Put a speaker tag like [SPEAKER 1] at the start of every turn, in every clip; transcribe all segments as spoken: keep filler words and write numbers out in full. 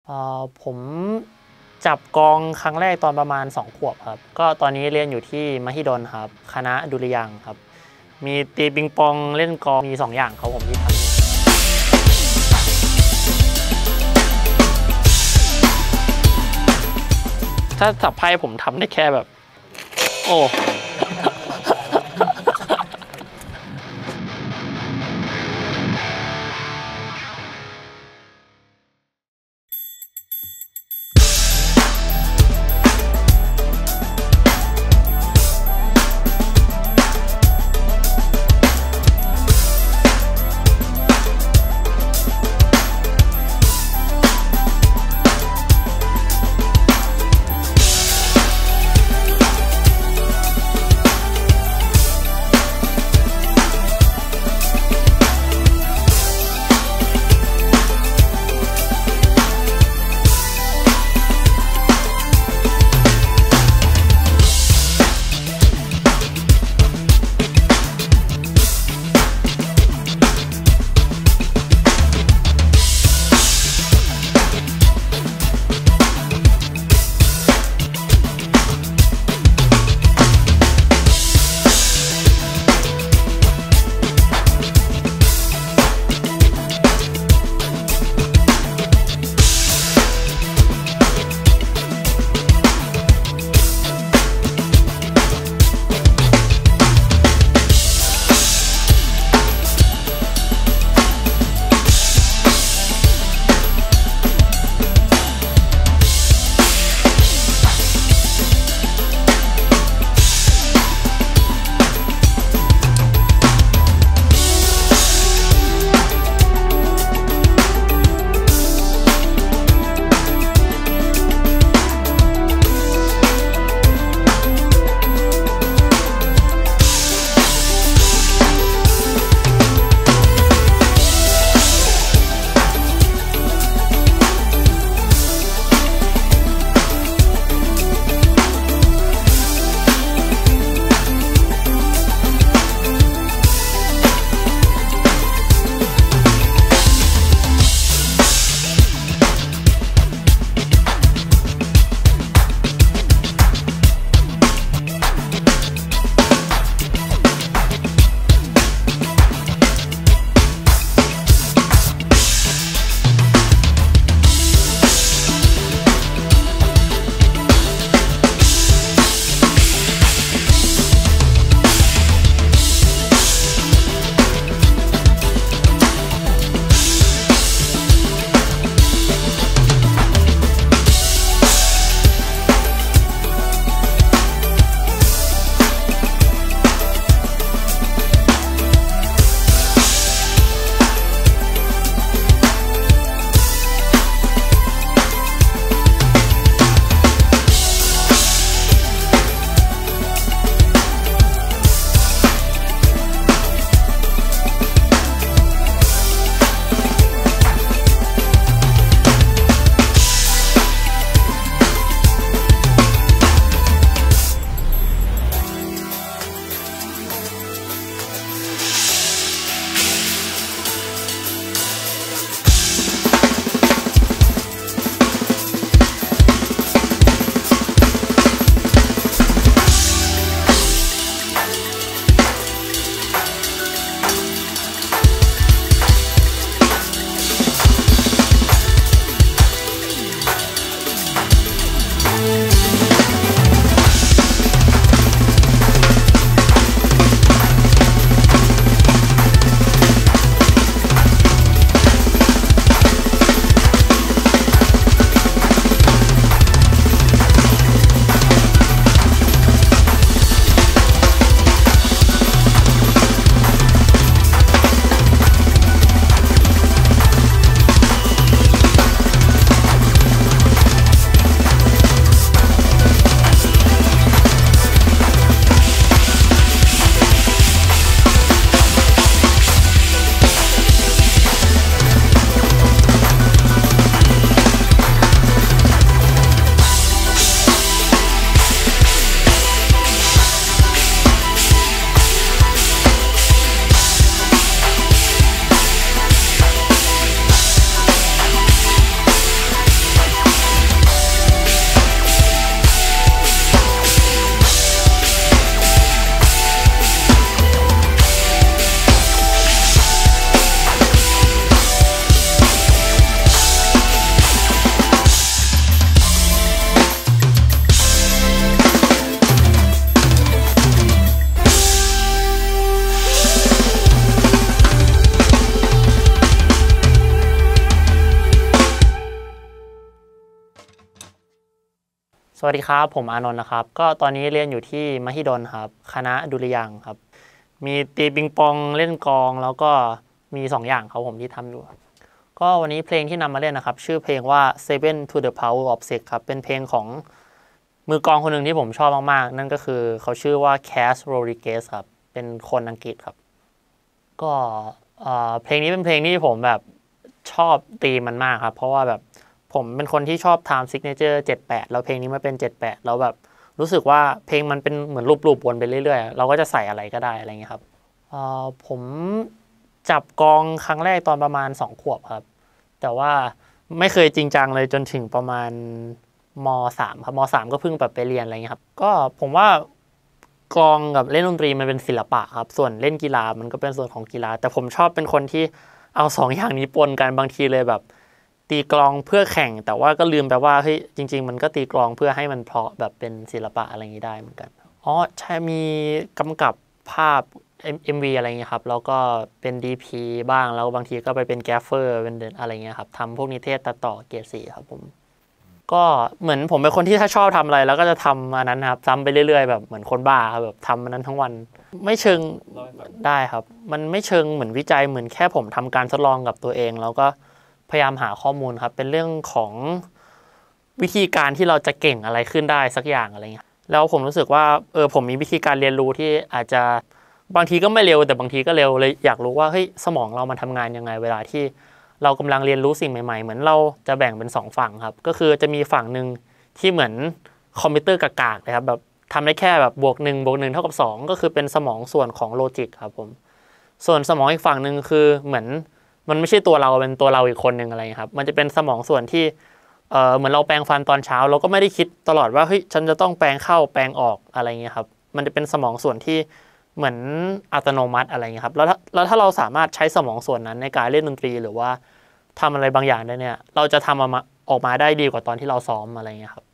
[SPEAKER 1] อ่าผมจับกองครั้งแรกตอนประมาณสองขวบครับก็ตอนนี้เรียนอยู่ที่มหิดลครับคณะดุริยางค์ครับมีตีปิงปองเล่นกลองมีสองอย่างครับผมที่ทำถ้าสับไพ่ผมทำได้แค่แบบโอ้สวัสดีครับผมอานนท์นะครับก็ตอนนี้เรียนอยู่ที่มหิดลครับคณะดุริยางค์ครับมีตีปิงปองเล่นกลองแล้วก็มีสองอย่างครับผมที่ทำอยู่ก็วันนี้เพลงที่นำมาเล่นนะครับชื่อเพลงว่า Seven to the Power of Six ครับเป็นเพลงของมือกลองคนหนึ่งที่ผมชอบมากๆนั่นก็คือเขาชื่อว่า Cass Rodriguez ครับเป็นคนอังกฤษครับก็เพลงนี้เป็นเพลงที่ผมแบบชอบตีมันมากครับเพราะว่าแบบผมเป็นคนที่ชอบทำซิกเนเจอร์เจ็ดแปดแล้วเพลงนี้มาเป็นเจ็ดแปดแล้วแบบรู้สึกว่าเพลงมันเป็นเหมือนลูปๆวนไปเรื่อยๆเราก็จะใส่อะไรก็ได้อะไรเงี้ยครับผมจับกองครั้งแรกตอนประมาณสองขวบครับแต่ว่าไม่เคยจริงจังเลยจนถึงประมาณมสามครับมสามก็เพิ่งแบบไปเรียนอะไรเงี้ยครับก็ผมว่ากลองกับเล่นดนตรีมันเป็นศิลปะครับส่วนเล่นกีฬามันก็เป็นส่วนของกีฬาแต่ผมชอบเป็นคนที่เอาสองอย่างนี้ปนกันบางทีเลยแบบตีกลองเพื่อแข่งแต่ว่าก็ลืมไปว่าเฮ้ยจริงๆมันก็ตีกลองเพื่อให้มันเพราะแบบเป็นศิลปะอะไรอย่างนี้ได้เหมือนกันอ๋อใช่มีกำกับภาพ เอ็ม วี อะไรเงี้ยครับแล้วก็เป็น ดี พี บ้างแล้วบางทีก็ไปเป็นแกฟเฟอร์เป็นอะไรเงี้ยครับทำพวกนิเทศตัดต่อเกรดสี่ครับผมก็เหมือนผมเป็นคนที่ถ้าชอบทำอะไรแล้วก็จะทำอันนั้นครับซ้ำไปเรื่อยๆแบบเหมือนคนบ้าครับแบบทำอันนั้นทั้งวันไม่เชิงได้ครับมันไม่เชิงเหมือนวิจัยเหมือนแค่ผมทำการทดลองกับตัวเองแล้วก็พยายามหาข้อมูลครับเป็นเรื่องของวิธีการที่เราจะเก่งอะไรขึ้นได้สักอย่างอะไรเงี้ยแล้วผมรู้สึกว่าเออผมมีวิธีการเรียนรู้ที่อาจจะบางทีก็ไม่เร็วแต่บางทีก็เร็วเลยอยากรู้ว่าเฮ้ยสมองเรามันทำงานยังไงเวลาที่เรากำลังเรียนรู้สิ่งใหม่ๆเหมือนเราจะแบ่งเป็นสองฝั่งครับก็คือจะมีฝั่งหนึ่งที่เหมือนคอมพิวเตอร์กากๆนะครับแบบทำได้แค่แบบบวกหนึ่งบวกหนึ่งเท่ากับสองก็คือเป็นสมองส่วนของโลจิกครับผมส่วนสมองอีกฝั่งหนึ่งคือเหมือนมันไม่ใช่ตัวเราเป็นตัวเราอีกคนหนึ่งอะไรครับมันจะเป็นสมองส่วนที่เออเหมือนเราแปรงฟันตอนเช้าเราก็ไม่ได้คิดตลอดว่าเฮ้ยฉันจะต้องแปรงเข้าแปรงออกอะไรเงี้ยครับมันจะเป็นสมองส่วนที่เหมือนอัตโนมัติอะไรเงี้ยครับแล้วแล้วถ้าเราสามารถใช้สมองส่วนนั้นในการเล่นดนตรีหรือว่าทำอะไรบางอย่างได้เนี่ยเราจะทำออกมาออกมาได้ดีกว่าตอนที่เราซ้อมอะไรเงี้ยครับ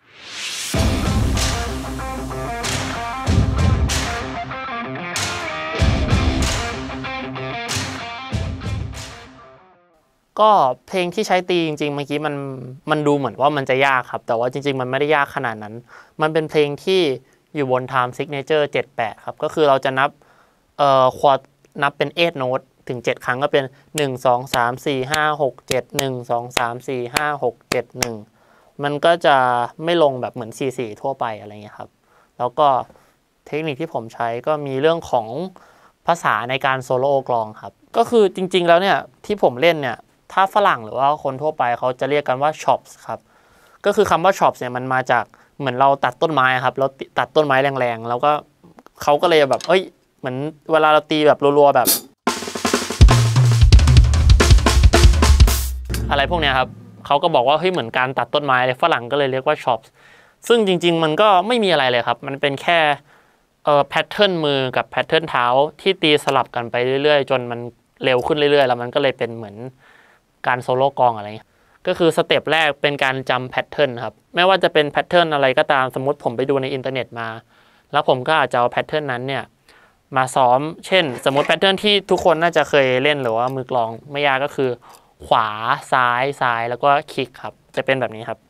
[SPEAKER 1] ก็เพลงที่ใช้ตีจริงๆเมื่อกี้มันมันดูเหมือนว่ามันจะยากครับแต่ว่าจริงๆมันไม่ได้ยากขนาดนั้นมันเป็นเพลงที่อยู่บน time signature เจ็ดแปดครับก็คือเราจะนับเอ่อควอดนับเป็นเอทโน้ตถึงเจ็ดครั้งก็เป็นหนึ่ง สอง สาม สี่ ห้า หก เจ็ด หนึ่ง สอง สาม สี่ ห้า หก เจ็ด หนึ่งมันก็จะไม่ลงแบบเหมือน สี่ สี่ ทั่วไปอะไรเงี้ยครับแล้วก็เทคนิคที่ผมใช้ก็มีเรื่องของภาษาในการโซโล่กลองครับก็คือจริงๆแล้วเนี่ยที่ผมเล่นเนี่ยถ้าฝรั่งหรือว่าคนทั่วไปเขาจะเรียกกันว่า chops ครับก็คือคำว่า chops เนี่ยมันมาจากเหมือนเราตัดต้นไม้ครับเราตัดต้นไม้แรงๆแล้วก็เขาก็เลยแบบเอ้ยเหมือนเวลาเราตีแบบรัวๆแบบอะไรพวกเนี้ยครับเขาก็บอกว่าเฮ้ยเหมือนการตัดต้นไม้เลยฝรั่งก็เลยเรียกว่า chops ซึ่งจริงๆมันก็ไม่มีอะไรเลยครับมันเป็นแค่เอ่อแพทเทิร์นมือกับแพทเทิร์นเท้าที่ตีสลับกันไปเรื่อยๆจนมันเร็วขึ้นเรื่อยๆแล้วมันก็เลยเป็นเหมือนการโซโล่กลองอะไรก็คือสเต็ปแรกเป็นการจำแพทเทิร์นครับไม่ว่าจะเป็นแพทเทิร์นอะไรก็ตามสมมติผมไปดูในอินเทอร์เน็ตมาแล้วผมก็อาจจะเอาแพทเทิร์นนั้นเนี่ยมาซ้อมเช่นสมมติแพทเทิร์นที่ทุกคนน่าจะเคยเล่นหรือว่ามือกลองไม่ยากก็คือขวาซ้ายซ้ายแล้วก็คลิกครับจะเป็นแบบนี้ครับ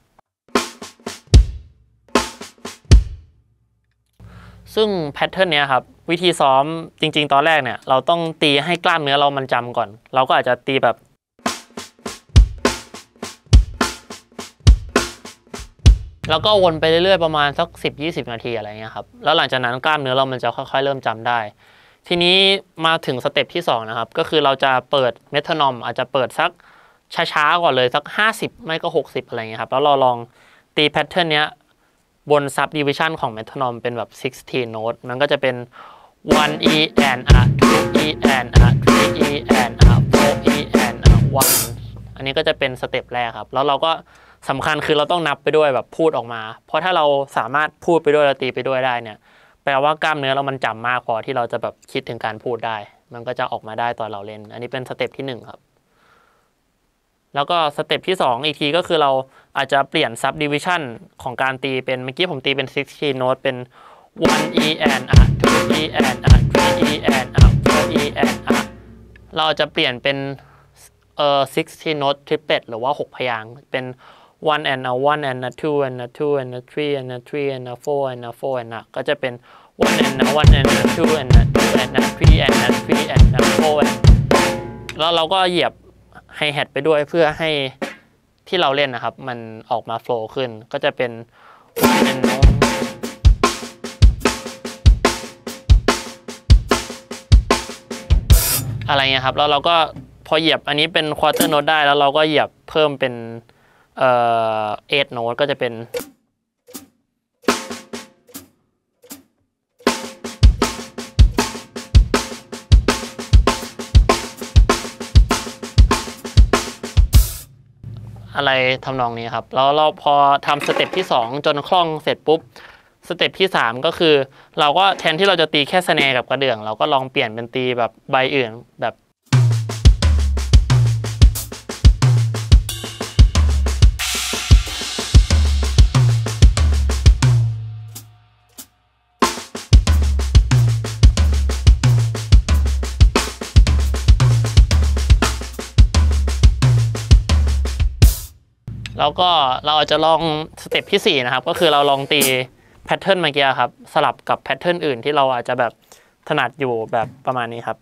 [SPEAKER 1] ซึ่งแพทเทิร์นเนี้ยครับวิธีซ้อมจริงๆตอนแรกเนี่ยเราต้องตีให้กล้ามเนื้อเรามันจำก่อนเราก็อาจจะตีแบบแล้วก็วนไปเรื่อยๆประมาณสัก สิบ ยี่สิบ นาทีอะไรเงี้ยครับแล้วหลังจากนั้นกล้ามเนื้อเรามันจะค่อยๆเริ่มจำได้ทีนี้มาถึงสเต็ปที่สองนะครับก็คือเราจะเปิดเมทานอมอาจจะเปิดสักช้าๆก่อนเลยสักห้าสิบไม่ก็หกสิบอะไรเงี้ยครับแล้วเราลองตีแพทเทิร์นเนี้ยบน subdivision ของเมทานอมเป็นแบบสิบหกโน้ตมันก็จะเป็น one e and a two e and a three e and a four e and a one อันนี้ก็จะเป็นสเต็ปแรกครับแล้วเราก็สำคัญคือเราต้องนับไปด้วยแบบพูดออกมาเพราะถ้าเราสามารถพูดไปด้วยแล้วตีไปด้วยได้เนี่ยแปลว่ากล้ามเนื้อเรามันจำมากพอที่เราจะแบบคิดถึงการพูดได้มันก็จะออกมาได้ตอนเราเล่นอันนี้เป็นสเต็ปที่หนึ่งครับแล้วก็สเต็ปที่สองอีกทีก็คือเราอาจจะเปลี่ยน subdivision ของการตีเป็นเมื่อกี้ผมตีเป็นสิบหกโน้ตเป็น one e and a two e and a three e and a four e and a เราจะเปลี่ยนเป็นเอ่อสิบหกโน้ต triplet หรือว่าหกพยางค์เป็น one and a one and a two and a two and a three and a three and a four and a four and a ก็จะเป็น one and a one and a two and a two and a three and a three and a four แล้วเราก็เหยียบไฮแฮทไปด้วยเพื่อให้ที่เราเล่นนะครับมันออกมาโฟล์ขึ้นก็จะเป็น one and a อะไรเงี้ยครับแล้วเราก็พอเหยียบอันนี้เป็น quarter note ได้แล้วเราก็เหยียบเพิ่มเป็นเอ่อ eight note ก็จะเป็นอะไรทำนองนี้ครับแล้วเราพอทำสเต็ปที่สองจนคล่องเสร็จปุ๊บสเต็ปที่สามก็คือเราก็แทนที่เราจะตีแค่สแนร์กับกระเดื่องเราก็ลองเปลี่ยนเป็นตีแบบใบอื่นแบบแล้วก็เราอาจจะลองสเต็ปที่สี่นะครับก็คือเราลองตีแพทเทิร์นเมื่อกี้ครับสลับกับแพทเทิร์นอื่นที่เราอาจจะแบบถนัดอยู่แบบประมาณนี้ครับ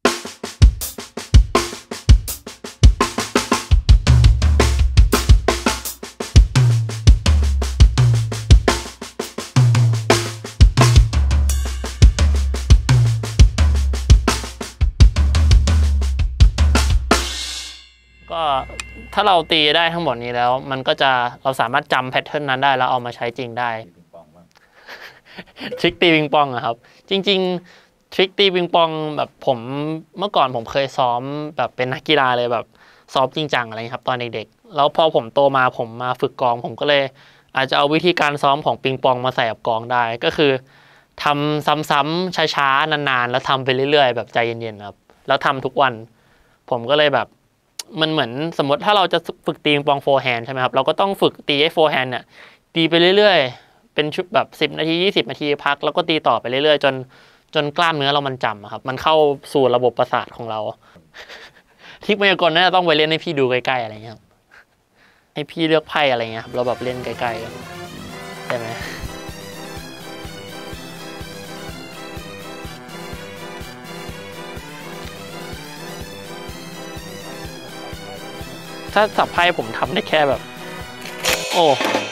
[SPEAKER 1] ก็ถ้าเราตีได้ทั้งหมดนี้แล้วมันก็จะเราสามารถจำแพทเทิร์นนั้นได้แล้วเอามาใช้จริงได้ทริคตีปิงปองอะครับจริงๆทริคตีปิงปองแบบผมเมื่อก่อนผมเคยซ้อมแบบเป็นนักกีฬาเลยแบบซ้อมจริงจังอะไรครับตอนเด็กๆแล้วพอผมโตมาผมมาฝึกกลองผมก็เลยอาจจะเอาวิธีการซ้อมของปิงปองมาใส่กับกลองได้ก็คือทำซ้ำๆช้าๆนานๆแล้วทำไปเรื่อยๆแบบใจเย็นๆครับแล้วทำทุกวันผมก็เลยแบบมันเหมือนสมมติถ้าเราจะฝึกตีปิงปองโฟร์แฮนด์ใช่ไหมครับเราก็ต้องฝึกตีไอ้โฟร์แฮนด์เนี่ยตีไปเรื่อยๆเป็นชุดแบบสิบนาทียี่สิบนาทีพักแล้วก็ตีต่อไปเรื่อยๆจนจนกล้ามเนื้อเรามันจำครับมันเข้าสู่ระบบประสาทของเราทิกมายากลน่าจะต้องไปเล่นให้พี่ดูใกล้ๆอะไรเงี้ยครับให้พี่เลือกไพ่อะไรเงี้ยครับเราแบบเล่นใกล้ๆกันใช่ไหมถ้าสับไพ่ผมทำได้แค่แบบโอ้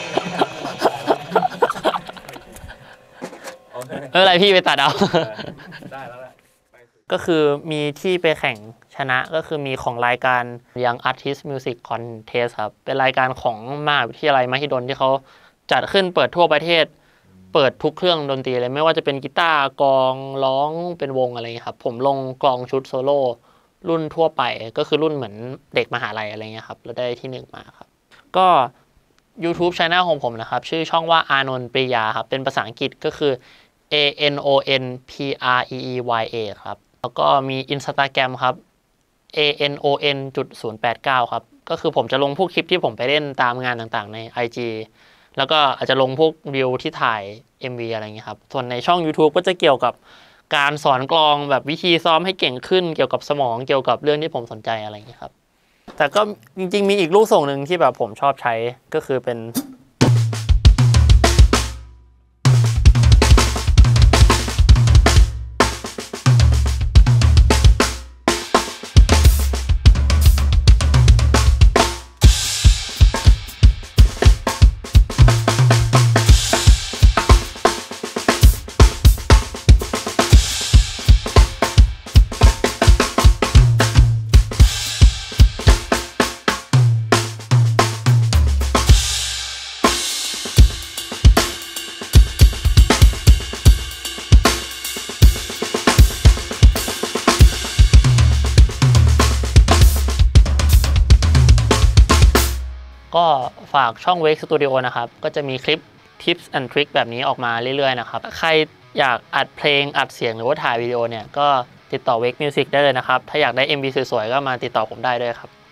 [SPEAKER 1] เอออะไรพี่ไปตัดเอาได้แล้วแหละก็คือมีที่ไปแข่งชนะก็คือมีของรายการ Young Artist Music Contest ครับเป็นรายการของมหาวิทยาลัยมหิดลที่เขาจัดขึ้นเปิดทั่วประเทศเปิดทุกเครื่องดนตรีเลยไม่ว่าจะเป็นกีตาร์กลองร้องเป็นวงอะไรอย่างนี้ครับผมลงกลองชุดโซโล่รุ่นทั่วไปก็คือรุ่นเหมือนเด็กมหาลัยอะไรเงี้ยครับแล้วได้ที่หนึ่งมาครับก็ YouTube Channel ของผมนะครับชื่อช่องว่าอานนท์ปริยาครับเป็นภาษาอังกฤษก็คือ A N O N P R E E Y A ครับแล้วก็มี Instagram ครับ A N O N จุดศูนย์แปดเก้าครับก็คือผมจะลงพวกคลิปที่ผมไปเล่นตามงานต่างๆใน ไอ จี แล้วก็อาจจะลงพวกรีวิวที่ถ่าย เอ็ม วี อะไรเงี้ยครับส่วนในช่อง YouTube ก็จะเกี่ยวกับการสอนกลองแบบวิธีซ้อมให้เก่งขึ้นเกี่ยวกับสมองเกี่ยวกับเรื่องที่ผมสนใจอะไรอย่างนี้ครับแต่ก็จริงๆมีอีกลูกส่งหนึ่งที่แบบผมชอบใช้ก็คือเป็นก็ฝากช่อง Wake Studio นะครับก็จะมีคลิป Tips and Trick แบบนี้ออกมาเรื่อยๆนะครับใครอยากอัดเพลงอัดเสียงหรือว่าถ่ายวิดีโอเนี่ยก็ติดต่อ Wake Music ได้เลยนะครับถ้าอยากได้ เอ็ม วี สวยๆก็มาติดต่อผมได้ด้วยครับ